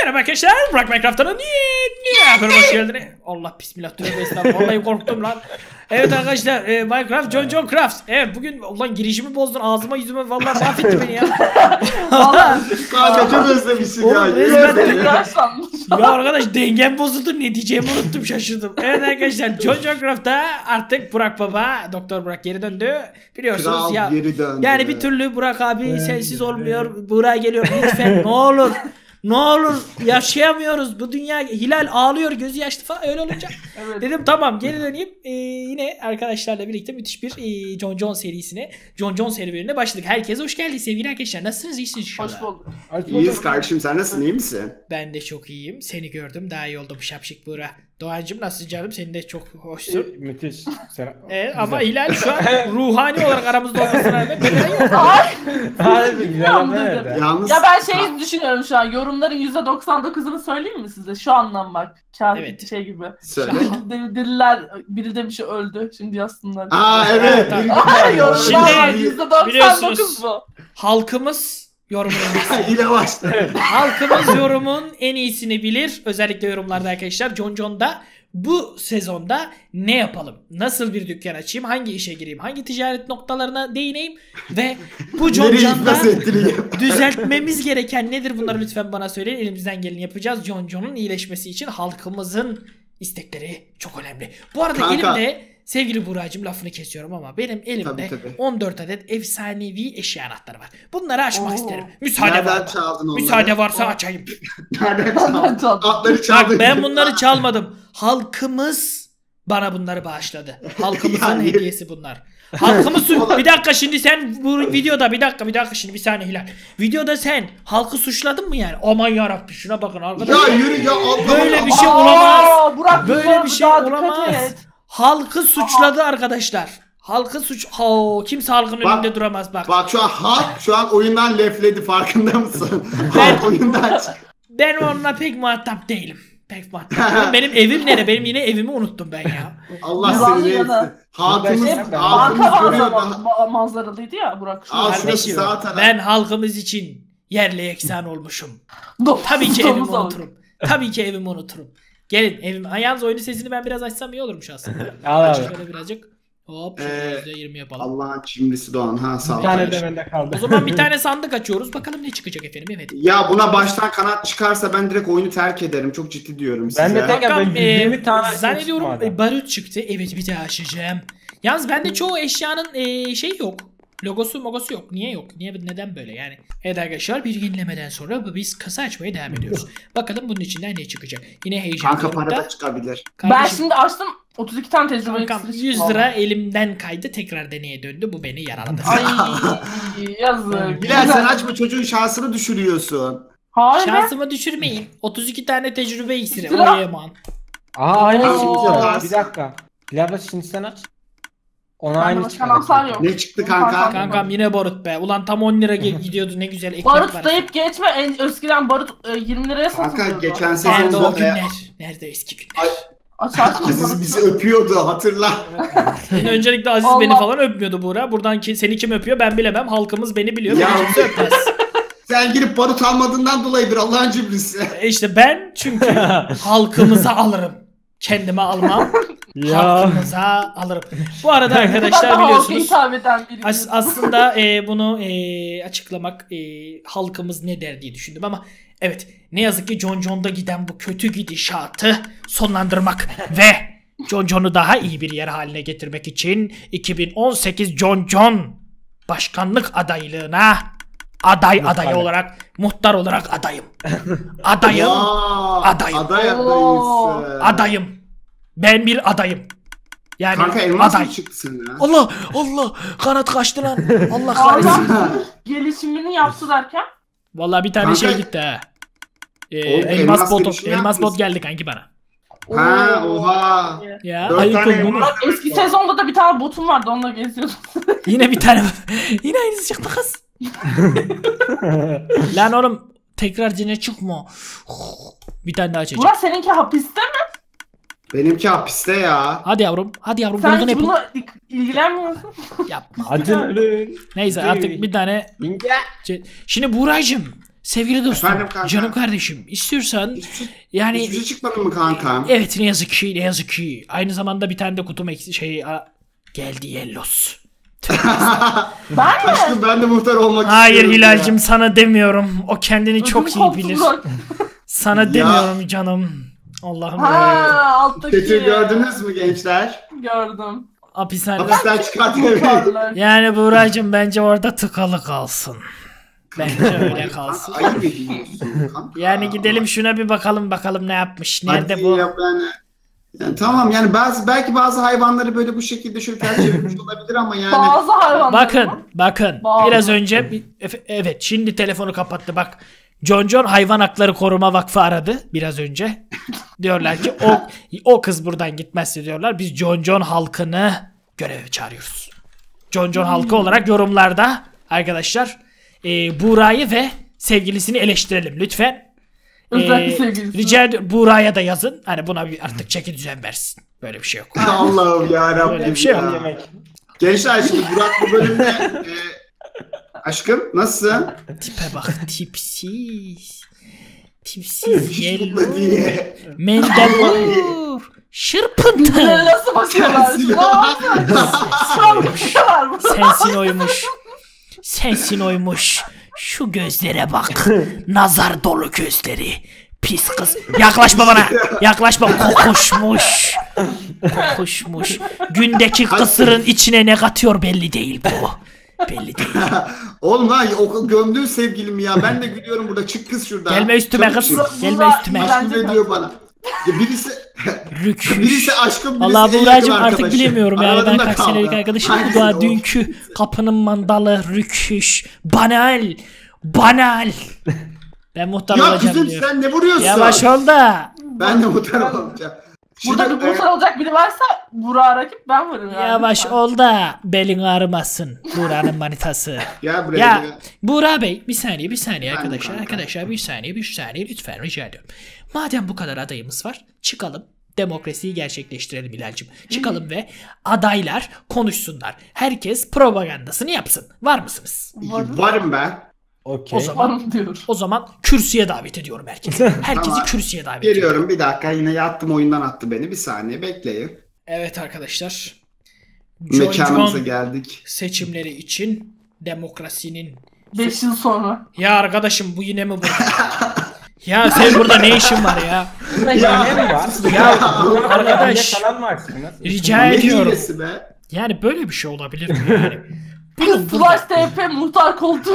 Merhaba arkadaşlar, Burak Minecraft'ın niye yapıyorum, hoş geldiniz. Allah bismillah, tövbe estağfurullah, vallahi korktum lan. Evet arkadaşlar, Minecraft John Craft. Evet, bugün ulan girişimi bozdun, ağzıma yüzüme vallahi mahvetti beni ya. Kanka çok özlemişsin ya. Ya arkadaş, dengem bozuldu, ne diyeceğimi unuttum, şaşırdım. Evet arkadaşlar, John Craft'ta artık Burak Baba, Doktor Burak geri döndü. Biliyorsunuz Kral ya. geri döndü. Yani bir türlü Burak abi sensiz olmuyor. Burak geliyor lütfen, ne olur. Ne olur, yaşayamıyoruz. Bu dünya, Hilal ağlıyor, gözü yaşlı falan, öyle olunca. Evet. Dedim tamam, geri döneyim. Yine arkadaşlarla birlikte müthiş bir John serisine, John serüvenine başladık. Herkese hoş geldiniz sevgili arkadaşlar. Nasılsınız, iyisiniz inşallah? Hoş bulduk. İyiyiz kardeşim, sen nasılsın, iyi misin? Ben de çok iyiyim. Seni gördüm, daha iyi oldum şapşik Burak. Doğancığım nasılsın canım? Senin de çok hoşsun. Müthiş. Ama Hilal şu an ruhani olarak aramızda olmasına rağmen Yalnız... Ya ben şeyi düşünüyorum şu an. Yorumların %99'unu söyleyeyim mi size? Şu andan bak. Evet. Şey gibi. Söyle. Dediler biri demiş öldü. Şimdi yazsınlar. Aa evet. Yorumlar Şimdi %99 bu. halkımız yorumun yine başladı. halkımız yorumun en iyisini bilir. Özellikle yorumlarda arkadaşlar. John'da bu sezonda ne yapalım? Nasıl bir dükkan açayım? Hangi işe gireyim? Hangi ticaret noktalarına değineyim? Ve bu John'da düzeltmemiz gereken nedir? Bunları lütfen bana söyleyin. Elimizden geleni yapacağız. John'un iyileşmesi için halkımızın istekleri çok önemli. Bu arada Kanka, elimde sevgili Buğra'cığım, lafını kesiyorum ama benim elimde tabii. 14 adet efsanevi eşya anahtarı var. Bunları açmak isterim. Müsaade varsa açayım. Nereden çaldın? Atları çaldın. Bak, ben bunları çalmadım. Halkımız bana bunları bağışladı. Halkımızın hediyesi bunlar. Halkımız bir dakika, şimdi sen bu videoda bir dakika şimdi bir saniye Hilal. Videoda sen halkı suçladın mı yani? Aman yarabbim, şuna bakın arkadaşlar. Ya yürü ya, böyle bir şey olamaz. Burak, böyle bir şey olamaz. Halkı suçladı arkadaşlar. Halkı kimse halkın önünde duramaz bak. Bak şu an oyundan lefledi, farkında mısın? Halk oyundan Ben onunla pek muhatap değilim. Benim evim nerede? Benim yine evimi unuttum ben ya. Allah seni neyse. Halkımız görüyor da. Manzaralıydı ya Burak. Kardeşim, ben halkımız için yerle yeksan olmuşum. Tabii ki evimi unuturum. Tabii ki evimi unuturum. Gelin evim. Yalnız oyunun sesini ben biraz açsam iyi olurmuş aslında. Şöyle birazcık. Hop, %20 yapalım. Allah'ın cimrisi Doğan, ha sağ ol. Bir tane de bende kaldı. O zaman bir tane sandık açıyoruz. Bakalım ne çıkacak efendim. Evet. Ya buna baştan kanat çıkarsa ben direkt oyunu terk ederim. Çok ciddi diyorum size. Ben de tekrar 120 tane zannediyorum barut çıktı. Evet, bir daha açacağım. Yalnız bende çoğu eşyanın şey yok. Logosu yok. Niye yok? Neden böyle yani? Evet arkadaşlar, bir yenilemeden sonra biz kasa açmaya devam ediyoruz. Bakalım bunun içinden ne çıkacak. Yine heyecanlı. Kanka para da çıkabilir. Ben şimdi açtım 32 tane tecrübe. Kankam 100 lira elimden kaydı, tekrar deneye döndü. Bu beni yaraladı. Ay yazık. Bilal, sen açma, çocuğun şansını düşürüyorsun. Hayır. Şansımı düşürmeyin. 32 tane tecrübe iksiri. Sıra. O yeman. Aynı Oo. çıktı. Bir dakika. Pilavla şimdi sen aç. Ona aynı çıktı. Ne çıktı kanka? Kankam yine barut be. Ulan tam 10 lira gidiyordu, ne güzel ekmek Barut var. deyip geçme. Eskiden barut 20 liraya satılıyordu. Kanka geçen Nerede o sezonda günler? Nerede eski günler? Aziz bizi öpüyordu, hatırla. Yine öncelikle Aziz beni falan öpmüyordu Buğra. Buradan seni kim öpüyor ben bilemem. Halkımız beni biliyor. Ya. Beni kimse öpmez. Sen girip barut almadığından dolayıdır Allah'ın cibrisi. İşte ben çünkü halkımıza alırım. Kendime almam. Halkımıza alırım. Bu arada arkadaşlar biliyorsunuz aslında bunu açıklamak halkımız ne der diye düşündüm ama evet, ne yazık ki John'da giden bu kötü gidişatı sonlandırmak ve John'u daha iyi bir yer haline getirmek için 2018 John başkanlık adaylığına aday olarak, muhtar olarak adayım. Adayım. Ben bir adayım. Yani kanka elmas aday. mı çıktı senin ya? Allah kanat kaçtı lan. Allah kahretsin. Gelişimini yaptı derken? Vallahi bir tane kanka, şey gitti ha. Elmas bot geldi kanki bana. Ha oha. Ya ayıp oldu. Eski sezonda da bir tane botum vardı, onunla geziyordum. Yine bir tane. Yine aynısı çıktı kız. Lan oğlum, tekrar yine çıkma. Bir tane daha çekeceğim. Burak, seninki hapiste mi? Benimki hapiste ya. Hadi yavrum. Sen hiç bununla ilgilenmiyorsun. Yapma. Hadi. Neyse artık bir tane. Şimdi Buğra'cığım, Sevgili dostum, Efendim kanka? canım kardeşim, istiyorsan yani Hiçbir şey çıkmadı mı kanka? evet ne yazık ki. Aynı zamanda bir tane de kutum geldi Yellos. Ben mi? Aşkım ben de muhtar olmak Hayır istiyorum Hilal'cim ya. sana demiyorum. O kendini çok iyi bilir. Sana demiyorum canım. Allah'ım Ha, ya. alttaki. Chat'i gördünüz mü gençler? Gördüm. Hapishanede. Hapisten çıkartmayın. Yukarılar. Yani Buğra'cığım bence orada tıkalı kalsın. Bence öyle kalsın. Ayıp ediyorsun kanka. Yani gidelim şuna bir bakalım ne yapmış. Nerede Hadi bu? ya yani tamam yani belki bazı hayvanları böyle bu şekilde şöyle ters çevirmiş olabilir ama yani. Bazı hayvanlar. Bakın. Bağlı. Biraz önce evet şimdi telefonu kapattı bak. John Hayvan Hakları Koruma Vakfı aradı biraz önce. Diyorlar ki o kız buradan gitmezse diyorlar biz John halkını göreve çağırıyoruz. John halkı olarak yorumlarda arkadaşlar Buğra'yı ve sevgilisini eleştirelim lütfen. Özellikle sevgilisi. Rica ediyorum Buğra'ya da yazın. Hani buna bir artık çeki düzen versin. Böyle bir şey yok. Allah'ım ya Böyle Rabbim bir şey yok. ya. Yemek. Gençler şimdi Burak bu bölümde aşkım nasılsın? Tipe bak tipsiz. Tipsiz Mutlu yellow. diye. Mendebur. Şırpıntı. Birbirlerine nasıl bakıyorlar? Ne yapıyorlar? Sensin oymuş. Şu gözlere bak. Nazar dolu gözleri. Pis kız. Yaklaşma bana. Yaklaşma. Kokuşmuş. Gündeki kısırın içine ne katıyor belli değil bu. Belli değil. Oğlum lan o gömdüğün sevgilim ya. Ben de gülüyorum burada. Çık kız şuradan. Gelme üstüme Çabuk kız. çık. Gelme üstüme. Aşkım ne diyor bana? Ya Rüküş. birisi aşkım birisi Allah en yakın Buğra'cığım artık arkadaşı. bilemiyorum yani ben Aralarında kaç kaldı. senelik arkadaşım Hangisi bu daha o? dünkü kapının mandalı rüküş banal ben muhtar Ya olacağım kızım diyor. sen ne vuruyorsun? Yavaş ol da. Ben de muhtar olacağım. Burada bir muhtar olacak biri varsa Burak'a rakip ben varım yani. Yavaş ol da belin ağrımasın Buğra'nın manitası. Gel buraya. Ya gel. Buğra Bey bir saniye arkadaşlar kanka. bir saniye lütfen rica ediyorum. Madem bu kadar adayımız var çıkalım demokrasiyi gerçekleştirelim Hilal'cim. Çıkalım ve adaylar konuşsunlar. Herkes propagandasını yapsın. Var mısınız? Varım ben. Okey. Varım diyor. O zaman kürsüye davet ediyorum herkesi. Herkesi Tamam. kürsüye davet ediyorum. Geliyorum bir dakika yine yattım oyundan attı beni. Bir saniye bekleyin. Evet arkadaşlar. Mekanımıza John geldik. seçimleri için demokrasinin 5 yıl sonra. Ya arkadaşım bu yine mi bu? Ya sen burada ne işin var ya? Yine mi var? Ya Arkadaş. arkadaş Falan var sizin. Nasıl? rica Ne ediyorum. hilesi be? Yani böyle bir şey olabilir mi yani? Bunun Slash burada... TP muhtar koltuğu.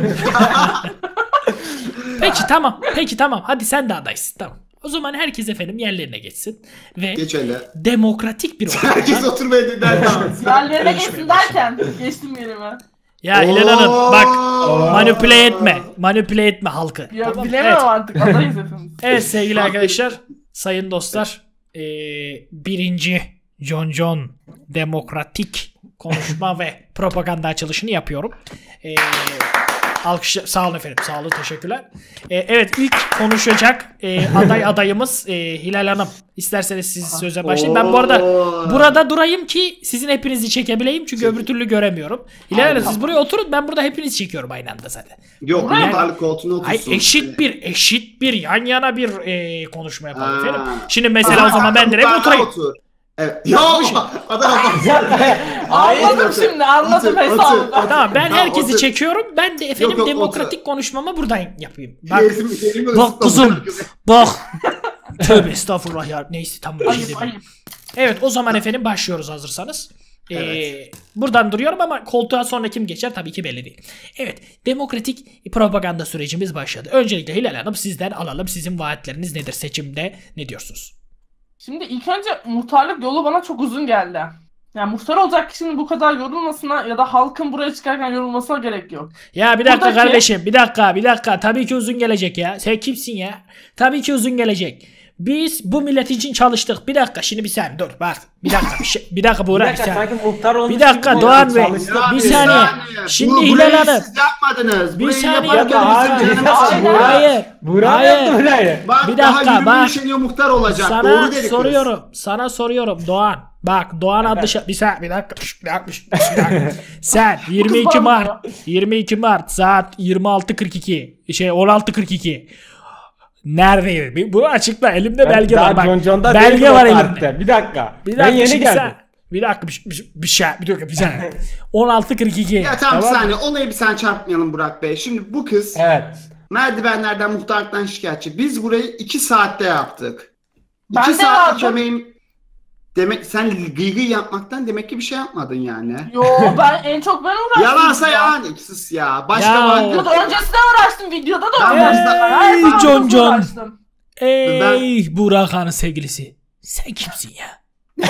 Peki tamam. Hadi sen de adaysın tamam. O zaman herkes efendim yerlerine geçsin. Ve Geç hele. demokratik bir Herkes ortamda. oturmaya dinler tamam. Yerlerine geçsin derken geçtim yerime. Ya Hilal Hanım bak Oo. manipüle etme halkı. Ya Tamam, bilemem evet. artık adayız hepimiz. Evet sevgili arkadaşlar, sayın dostlar, birinci John demokratik konuşma ve propaganda açılışını yapıyorum. Alkışlar, sağ olun efendim, sağ olun, teşekkürler. Evet ilk konuşacak adayımız Hilal Hanım. İsterseniz siz söze başlayın. Ben bu arada burada durayım ki sizin hepinizi çekebileyim çünkü öbür türlü göremiyorum. Hilal Hanım siz buraya oturun, ben burada hepinizi çekiyorum aynı anda zaten. Yok Yani- muhtarlık koltuğuna Ay otursun. eşit bir yan yana bir konuşma yapalım Aa. efendim. Şimdi mesela o zaman ben direkt Muhtarlığa oturayım. otur. Evet. Yok. Adam Anladım şimdi anladım Otur, hesabı. otur. Tamam ben herkesi otur. çekiyorum. Ben de efendim Yok, demokratik konuşmamı buradan yapayım. Bak, Bak bak kızım. Bak. Tövbe estağfurullah ya. Neyse tamam. bir şey Ayıp demiyorum. ayıp. Evet o zaman efendim başlıyoruz hazırsanız. Buradan duruyorum ama koltuğa sonra kim geçer tabii ki belli değil. Evet demokratik propaganda sürecimiz başladı. Öncelikle Hilal Hanım sizden alalım. Sizin vaatleriniz nedir seçimde? Ne diyorsunuz? Şimdi ilk önce muhtarlık yolu bana çok uzun geldi. Yani muhtar olacak kişinin bu kadar yorulmasına ya da halkın buraya çıkarken yorulmasına gerek yok. Ya bir dakika Buradaki- kardeşim bir dakika tabii ki uzun gelecek ya. Sen kimsin ya? Tabii ki uzun gelecek. Biz bu millet için çalıştık. Bir dakika şimdi bir saniye dur bak. Bir dakika bir dakika Buğra bir saniye. Bir dakika Doğan Bey. Bir saniye. Şimdi Hilal Hanım. Siz yapmadınız. Bir Burayı saniye. yaparken Hayır. Hayır. Bak, Bir daha dakika 20 bak. yaşında muhtar olacak. Sana Doğru dedi kız. soruyorum. Sana soruyorum Doğan. Bak Doğan adlı bir dakika. Sen 22 Mart saat 26:42 16:42 neredeydi? Bunu açıkla. Elimde belge var. Bak. Belge var elimde. Bir dakika. Ben yeni geldim. Bir dakika bir saniye. 16:42. Ya tamam bir saniye. Olayı bir saniye çarpmayalım Burak Bey. Şimdi bu kız merdivenlerden muhtarlıktan şikayetçi. Biz burayı 2 saatte yaptık. 2 saatlik emeğim. Demek sen gıygıy yapmaktan demek ki bir şey yapmadın yani. Yo en çok ben uğraştım. Yalansa yalan sus ya. Başka var. Öncesinde uğraştım, videoda da uğraştım. John. Ey Burak Han'ın sevgilisi. Sen kimsin ya?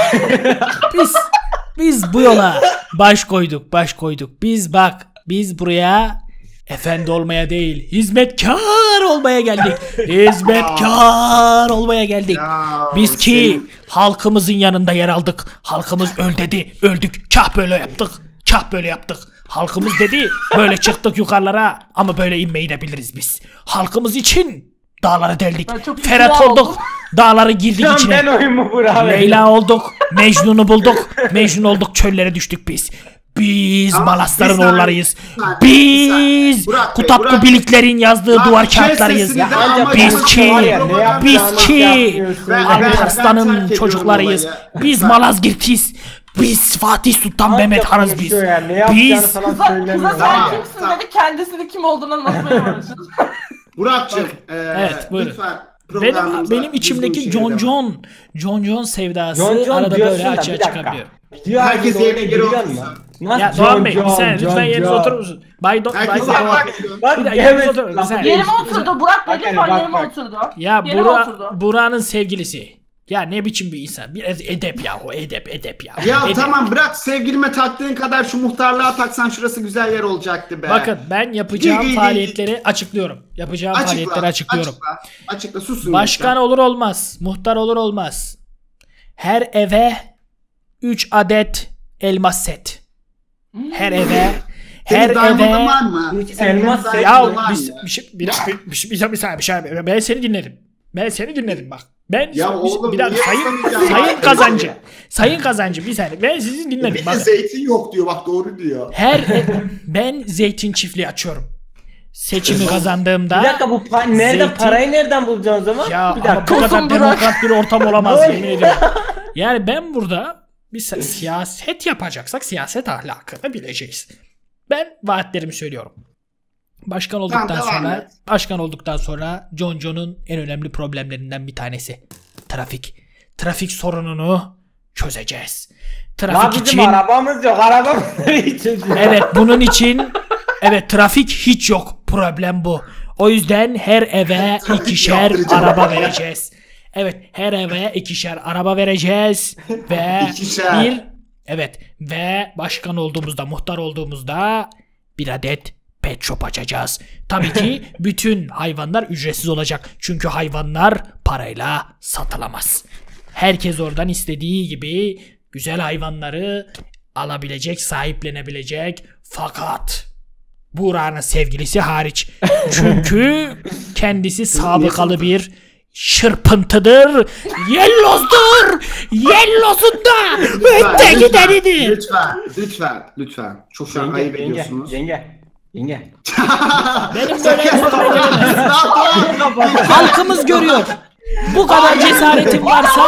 biz bu yola baş koyduk. Biz buraya efendi olmaya değil, hizmetkar olmaya geldik. Biz ki halkımızın yanında yer aldık. Halkımız öl dedi, öldük. Kah böyle yaptık. Halkımız dedi, böyle çıktık yukarılara ama böyle inmeyi de biliriz biz. Halkımız için dağları deldik. Ferhat olduk. Dağları girdik içine. Leyla olduk. Mecnun'u bulduk. Mecnun olduk. Çöllere düştük biz. Biz Malasların oğullarıyız. Biz Kutaplı Bilikler'in yazdığı duvar kağıtlarıyız. Biz ki Alparslan'ın çocuklarıyız. Biz Malazgirt'iz. Biz Fatih Sultan Mehmet Han'ız biz. Biz Kıza sen kimsin dedi, kendisinin kim olduğunu anlatmaya başladı. Burak'cığım evet, buyurun. Lütfen benim içimdeki John sevdası arada böyle açığa çıkabiliyor. Herkes yerine geri otursun. Ya Doğan Bey sen lütfen yerinize oturur musun? Yerime oturdu. Burak Bey lütfen yerime oturdu. Ya Burak'ın sevgilisi. Ya ne biçim bir insan? Bir edep ya o edep ya. Ya tamam bırak, sevgilime taktığın kadar şu muhtarlığa taksan şurası güzel yer olacaktı be. Bakın ben yapacağım faaliyetleri açıklıyorum. Açıkla susun. Başkan olur olmaz, muhtar olur olmaz. Her eve 3 adet elmas set. Her eve var mı? Elmas set. Ya bir saniye ben seni dinledim bak. Sayın kazancı bir saniye ben sizi dinledim. Bir de zeytin yok diyor, bak doğru diyor. Ben zeytin çiftliği açıyorum. Seçimi kazandığımda. Bir dakika parayı nereden bulacağız o zaman? Ya bir dakika. bu kadar demokrat bir ortam olamaz yemin ediyorum. Yani ben burada bir siyaset yapacaksak siyaset ahlakını bileceğiz. Ben vaatlerimi söylüyorum. Başkan olduktan sonra John'un en önemli problemlerinden bir tanesi trafik. Trafik sorununu çözeceğiz. Trafik bizim arabamız yok. Evet bunun için trafik hiç yok. Problem bu. O yüzden her eve 2'şer araba vereceğiz. Evet her eve 2'şer araba vereceğiz ve başkan olduğumuzda, muhtar olduğumuzda bir adet pet shop açacağız. Tabii ki bütün hayvanlar ücretsiz olacak. Çünkü hayvanlar parayla satılamaz. Herkes oradan istediği gibi güzel hayvanları alabilecek, sahiplenebilecek. Fakat Buğra'nın sevgilisi hariç. Çünkü kendisi sabıkalı bir şırpıntıdır. Yellozunda öte gidenidir. Lütfen. Çok şu an ayıp ediyorsunuz. Yenge. Benim böyle halkımız görüyor. Bu kadar cesaretin varsa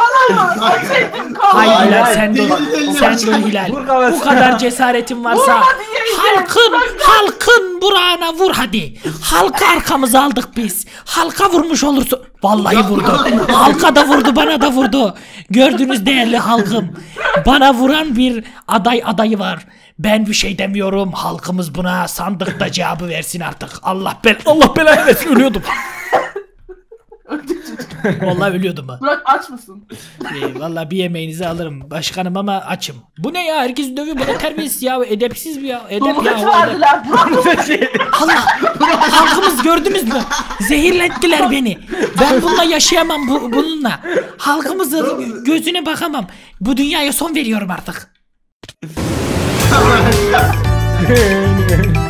hayır Hilal sen dön Hilal. Bu kadar cesaretin varsa halkın Burak'ına vur hadi. Halka arkamıza aldık biz. Halka vurmuş olursun. Vallahi vurdu. Halka da vurdu, bana da vurdu. Gördünüz değerli halkım. Bana vuran bir adayı var. Ben bir şey demiyorum. Halkımız buna sandıkta cevabı versin artık. Allah belanı versin, ölüyordum. Vallahi ölüyordum ha. Burak aç mısın? Vallahi bir yemeğinizi alırım başkanım ama açım. Bu ne ya? Herkes dövüyor. Bu ne terbiyesiz ya? Edepsiz bir ya. Edep Domates ya. verdiler. Allah! Halkımız gördünüz mü? Zehirlettiler beni. Ben bununla yaşayamam bununla. Halkımızın gözüne bakamam. Bu dünyaya son veriyorum artık.